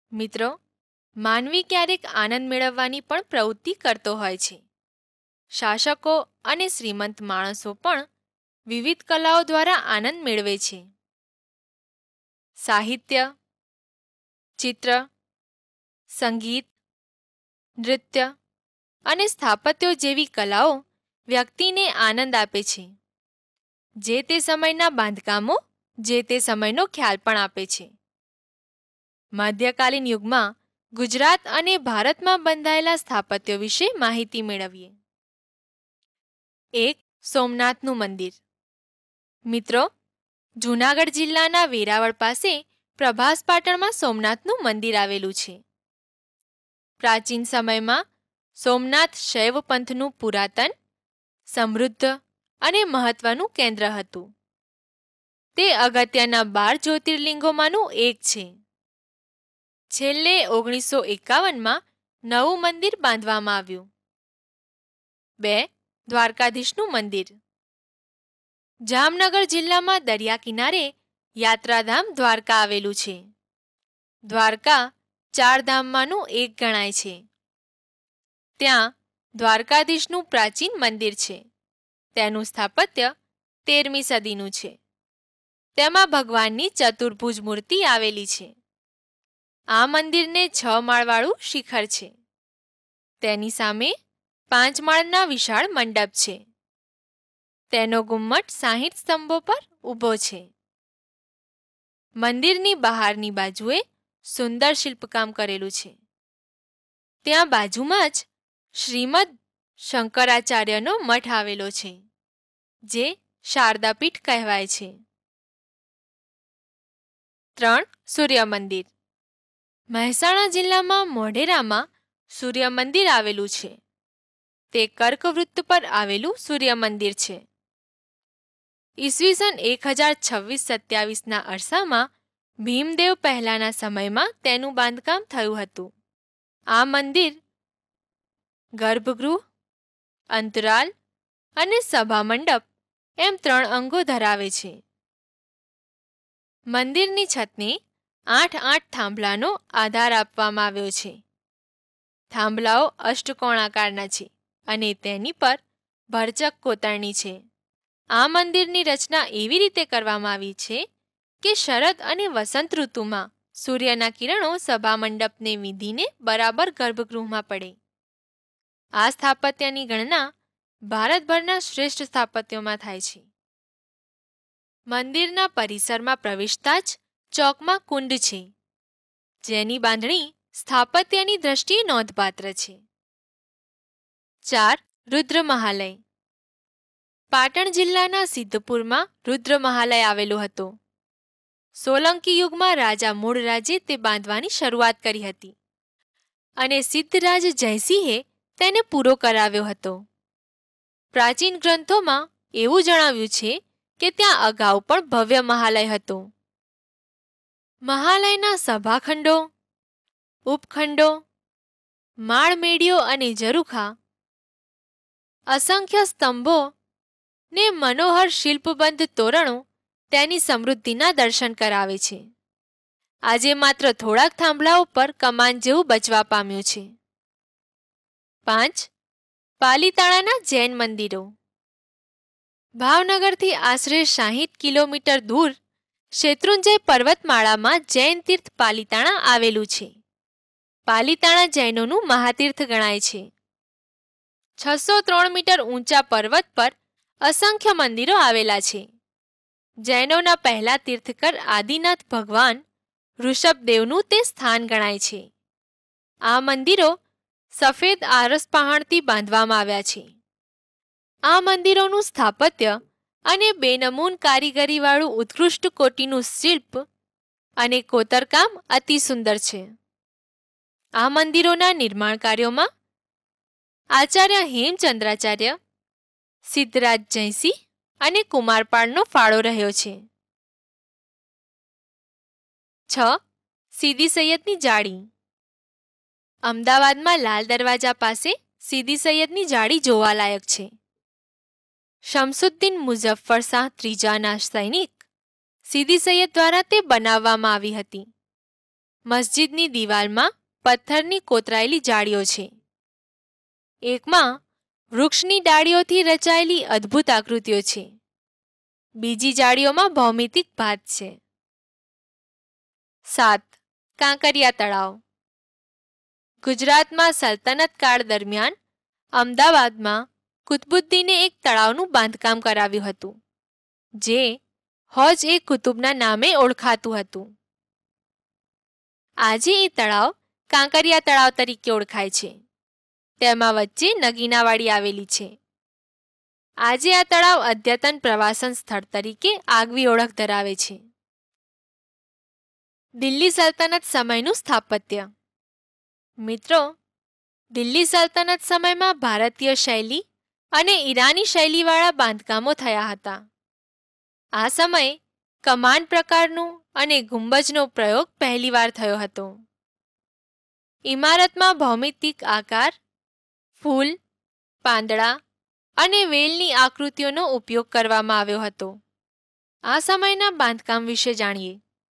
મિત્રો, માનવી ક્યારેક આનંદ મેળવવાની પણ પ્રવૃત્તિ કરતો હોય છે. શાસકો અને શ્રીમંત માણસો પણ વિવિધ કલાઓ દ્વારા આનંદ મેળવે છે. સાહિત્ય, ચિત્ર, સંગીત, નૃત્ય અને સ્થાપત્યો જેવી કલાઓ વ્યક્તિને આનંદ આપે છે. જે તે સમયના બાંધકામો જે તે સમયનો ખ્યાલ પણ આપે છે. મધ્યકાલીન યુગમાં ગુજરાત અને ભારતમાં બંધાયેલા સ્થાપત્યો વિશે માહિતી મેળવીએ. 1. સોમનાથનું મંદિર. મિત્રો, જૂનાગઢ જિલ્લાના વેરાવળ પાસે પ્રભાસ પાટણમાં સોમનાથનું મંદિર આવેલું છે. પ્રાચીન સમયમાં સોમનાથ શૈવ પંથનું પુરાતન, સમૃદ્ધ અને મહત્વનું કેન્દ્ર હતું. તે અગત્યના 12 જ્યોતિર્લિંગોમાંનું એક છે. છેલ્લે 1951માં નવું મંદિર બાંધવામાં આવ્યું. 2. દ્વારકાધીશનું મંદિર. જામનગર જિલ્લામાં દરિયા કિનારે યાત્રાધામ દ્વારકા આવેલું છે. દ્વારકા 4 ધામમાંનું એક ગણાય છે. ત્યાં દ્વારકાધીશનું પ્રાચીન મંદિર છે. તેનું સ્થાપત્ય 13મી સદીનું છે. તેમાં ભગવાનની ચતુર્ભુજ મૂર્તિ આવેલી છે. આ મંદિરને 6 માળવાળું શિખર છે. તેની સામે 5 માળના વિશાળ મંડપ છે. તેનો ગુમ્મટ 60 સ્તંભો પર ઊભો છે. મંદિરની બહારની બાજુએ સુંદર શિલ્પકામ કરેલું છે. ત્યાં બાજુમાં જ શ્રીમદ શંકરાચાર્યનો મઠ આવેલો છે, જે શારદાપીઠ કહેવાય છે. 3. સૂર્ય મંદિર. મહેસાણા જિલ્લામાં મોઢેરામાં સૂર્ય મંદિર આવેલું છે. તે કર્કવૃત્ત પર આવેલું સૂર્ય મંદિર છે. ઈસવીસન 1026-27ના અરસામાં ભીમદેવ પહેલાના સમયમાં તેનું બાંધકામ થયું હતું. આ મંદિર ગર્ભગૃહ, અંતરાલ અને સભા મંડપ એમ 3 અંગો ધરાવે છે. મંદિરની છતને 8 થાંભલાનો આધાર આપવામાં આવ્યો છે. થાંભલાઓ અષ્ટકોણાકારના છે અને તેની પર ભરચક કોતરણી છે. આ મંદિરની રચના એવી રીતે કરવામાં આવી છે કે શરદ અને વસંત ઋતુમાં સૂર્યના કિરણો સભા મંડપને વીંધીને બરાબર ગર્ભગૃહમાં પડે. આ સ્થાપત્યની ગણના ભારતભરના શ્રેષ્ઠ સ્થાપત્યોમાં થાય છે. મંદિરના પરિસરમાં પ્રવેશતા જ ચોકમાં કુંડ છે, જેની બાંધણી સ્થાપત્યની દ્રષ્ટિએ નોંધપાત્ર છે. 4. રુદ્રમહાલય. પાટણ જિલ્લાના સિદ્ધપુરમાં રુદ્રમહાલય આવેલો હતો. સોલંકી યુગમાં રાજા મૂળરાજે તે બાંધવાની શરૂઆત કરી હતી અને સિદ્ધરાજ જયસિંહે તેને પૂરો કરાવ્યો હતો. પ્રાચીન ગ્રંથોમાં એવું જણાવ્યું છે કે ત્યાં અગાઉ પણ ભવ્ય મહાલય હતો. મહાલયના સભાખંડો, ઉપખંડો, માળમેડીઓ અને ઝરૂખા, અસંખ્ય સ્તંભો ને મનોહર શિલ્પબંધ તોરણો તેની સમૃદ્ધિના દર્શન કરાવે છે. આજે માત્ર થોડાક થાંભલાઓ પર કમાન જેવું બચવા પામ્યું છે. 5. પાલીતાણાના જૈન મંદિરો. ભાવનગરથી આશરે 60 કિલોમીટર દૂર શેત્રુંજય પર્વતમાળામાં જૈન તીર્થ પાલીતાણા આવેલું છે. પાલીતાણા જૈનોનું મહાતીર્થ ગણાય છે. 603 મીટર ઊંચા પર્વત પર અસંખ્ય મંદિરો આવેલા છે. જૈનોના પહેલા તીર્થકર આદિનાથ ભગવાન ઋષભદેવનું તે સ્થાન ગણાય છે. આ મંદિરો સફેદ આરસ પહાણથી બાંધવામાં આવ્યા છે. આ મંદિરોનું સ્થાપત્ય અને બેનમૂન કારીગરીવાળું ઉત્કૃષ્ટ કોટીનું શિલ્પ અને કોતરકામ અતિ સુંદર છે. આ મંદિરોના નિર્માણ કાર્યોમાં આચાર્ય હેમચંદ્રાચાર્ય, સિદ્ધરાજ જયસિંહ અને કુમારપાળનો ફાળો રહ્યો છે. 6. સીદી સૈયદની જાળી. અમદાવાદમાં લાલ દરવાજા પાસે સીદી સૈયદની જાળી જોવાલાયક છે. શમસુદ્દીન મુઝફ્ફર શાહ ત્રીજાના સૈનિક સીદી સૈયદ દ્વારા તે બનાવવામાં આવી હતી. મસ્જિદની દિવાલમાં પથ્થરની કોતરાયેલી જાળીઓ છે. એકમાં વૃક્ષની ડાળીઓથી રચાયેલી અદ્ભુત આકૃતિઓ છે. બીજી જાળીઓમાં ભૌમિતિક ભાત છે. 7. કાંકરિયા તળાવ. ગુજરાતમાં સલ્તનત કાળ દરમિયાન અમદાવાદમાં કુતબુદ્દીને એક તળાવનું બાંધકામ કરાવ્યું હતું, જે હોજ-એ-કુતુબના નામે ઓળખાતું હતું. આજે એ તળાવ કાંકરિયા તળાવ તરીકે ઓળખાય છે. તેમાં વચ્ચે નગીનાવાડી આવેલી છે. આજે આ તળાવ અદ્યતન પ્રવાસન સ્થળ તરીકે આગવી ઓળખ ધરાવે છે. દિલ્હી સલ્તનત સમયનું સ્થાપત્ય. મિત્રો, દિલ્હી સલ્તનત સમયમાં ભારતીય શૈલી અને ઈરાની શૈલીવાળા બાંધકામો થયા હતા. આ સમયે કમાન પ્રકારનું અને ગુંબજનો પ્રયોગ પહેલીવાર થયો હતો. ઇમારતમાં ભૌમિતિક આકાર, ફૂલ, પાંદડા અને વેલની આકૃતિઓનો ઉપયોગ કરવામાં આવ્યો હતો. આ સમયના બાંધકામ વિશે જાણીએ.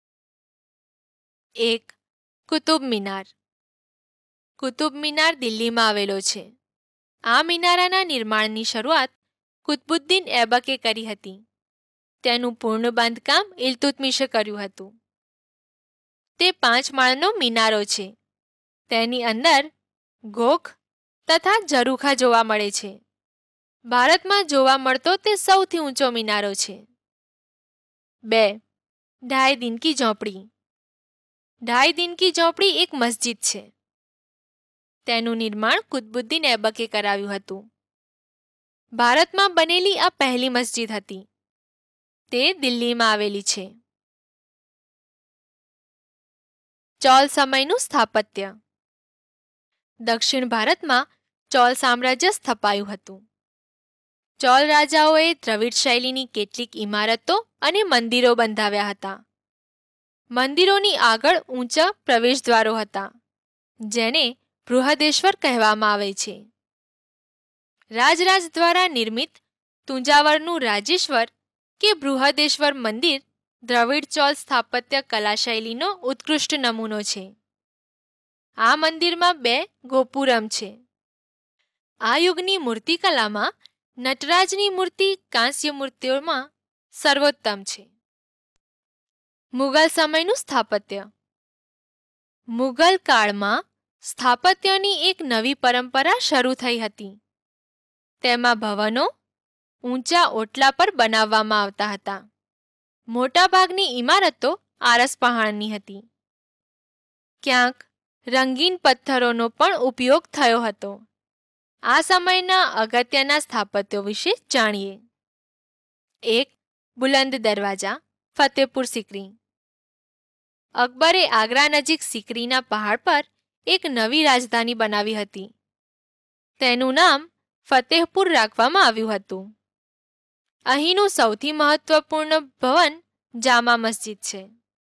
1. કુતુબ મિનાર. કુતુબ મિનાર દિલ્હીમાં આવેલો છે. આ મિનારાના નિર્માણની શરૂઆત કુતબુદ્દીન ઐબકે કરી હતી. તેનું પૂર્ણ બાંધકામ ઇલ્તુત્મિશે કર્યું હતું. તે 5 માળનો મિનારો છે. તેની અંદર ગોખ તથા ઝરૂખા જોવા મળે છે. ભારતમાં જોવા મળતો તે સૌથી ઊંચો મિનારો છે. 2. ઢાઈ દિન કી ઝોપડી. ઢાઈ દિન કી ઝોપડી એક મસ્જિદ છે. તેનું નિર્માણ કુતબુદ્દીન ઐબકે કરાવ્યું હતું. ભારતમાં બનેલી આ પહેલી મસ્જિદ હતી. તે દિલ્હીમાં આવેલી છે. ચોલ સમયનું સ્થાપત્ય. દક્ષિણ ભારતમાં ચોલ સામ્રાજ્ય સ્થપાયું હતું. ચોલ રાજાઓએ દ્રવિડ શૈલીની કેટલીક ઇમારતો અને મંદિરો બંધાવ્યા હતા. મંદિરોની આગળ ઊંચા પ્રવેશદ્વારો હતા, જેને બૃહદેશ્વર કહેવામાં આવે છે. રાજરાજ દ્વારા નિર્મિત તુંજાવરનું રાજેશ્વર કે બૃહદેશ્વર મંદિર દ્રવિડ ચોલ સ્થાપત્ય કલા શૈલીનો ઉત્કૃષ્ટ નમૂનો છે. આ મંદિરમાં 2 ગોપુરમ છે. આ યુગની મૂર્તિકલામાં નટરાજની મૂર્તિ કાંસ્ય મૂર્તિઓમાં સર્વોત્તમ છે. મુગલ સમયનું સ્થાપત્ય. મુગલ કાળમાં સ્થાપત્યની એક નવી પરંપરા શરૂ થઈ હતી. તેમાં ભવનો ઊંચા ઓટલા પર બનાવવામાં આવતા હતા. મોટાભાગની ઇમારતો આરસ પહાણની હતી. ક્યાંક રંગીન પથ્થરોનો પણ ઉપયોગ થયો હતો. આ સમયના અગત્યના સ્થાપત્યો વિશે જાણીએ. 1. બુલંદ દરવાજા, ફતેહપુર સિકરી. અકબરે આગ્રા નજીક સિકરીના પહાડ પર એક નવી રાજધાની બનાવી હતી. તેનું નામ ફતેહપુર રાખવામાં આવ્યું હતું. અહીંનું સૌથી મહત્વપૂર્ણ ભવન જામા મસ્જિદ છે.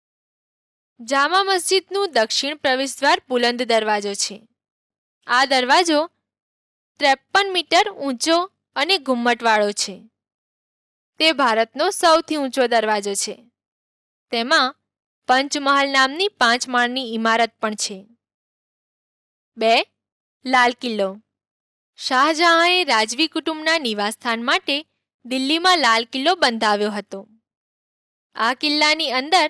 જામા મસ્જિદનું દક્ષિણ પ્રવેશદ્વાર બુલંદ દરવાજો છે. આ દરવાજો 53 મીટર ઊંચો અને ઘુમ્મટવાળો છે. તે ભારતનો સૌથી ઊંચો દરવાજો છે. તેમાં પંચમહાલ નામની 5 માળની ઇમારત પણ છે. 2. લાલ કિલ્લો. શાહજહાંએ રાજવી કુટુંબના નિવાસસ્થાન માટે દિલ્હીમાં લાલ કિલ્લો બંધાવ્યો હતો. આ કિલ્લાની અંદર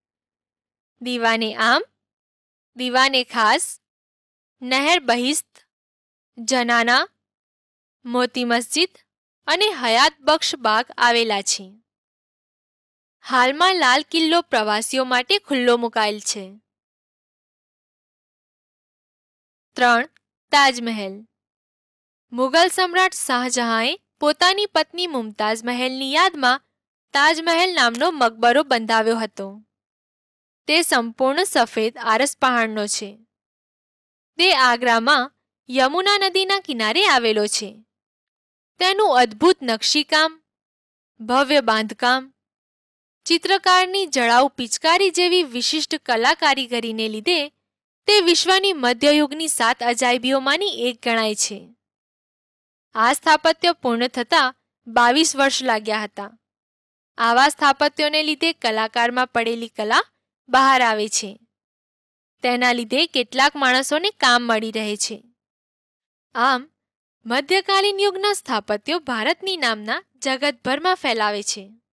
દીવાને આમ, દીવાને ખાસ, નહેર બહિસ્ત, જનાના, મોતી મસ્જિદ અને હયાત બક્ષ બાગ આવેલા છે. હાલમાં લાલ કિલ્લો પ્રવાસીઓ માટે ખુલ્લો મુકાયેલ છે. 3. તાજમહેલ. મુગલ સમ્રાટ શાહજહાંએ પોતાની પત્ની મુમતાઝ મહેલની યાદમાં તાજમહેલ નામનો મકબરો બંધાવ્યો હતો. તે સંપૂર્ણ સફેદ આરસ પહાણનો છે. તે આગ્રામાં યમુના નદીના કિનારે આવેલો છે. તેનું અદ્ભુત નકશીકામ, ભવ્ય બાંધકામ, ચિત્રકારની જડાઉ પિચકારી જેવી વિશિષ્ટ કલા કારીગરીને લીધે તે વિશ્વની મધ્યયુગની 7 અજાયબીઓમાંની એક ગણાય છે. આ સ્થાપત્ય પૂર્ણ થતાં 22 વર્ષ લાગ્યા હતા. આવા સ્થાપત્યોને લીધે કલાકારમાં પડેલી કલા બહાર આવે છે. તેના લીધે કેટલાક માણસોને કામ મળી રહે છે. આમ મધ્યકાલીન યુગના સ્થાપત્યો ભારતની નામના જગતભરમાં ફેલાવે છે.